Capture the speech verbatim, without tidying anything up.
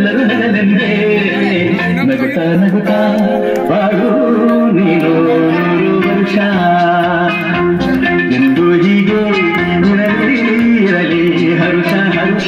ಎಲ್ಲರೂ ನಗಲೆಂದೇ ನಗುತ್ತಾ ನಗುತ್ತಾ ಬಾಳು ನೀನು ನೂರು ವರ್ಷ ಎಂದು ಹೀಗೆ ಇರಲಿ ಇರಲಿ ಹರುಷ ಹರುಷ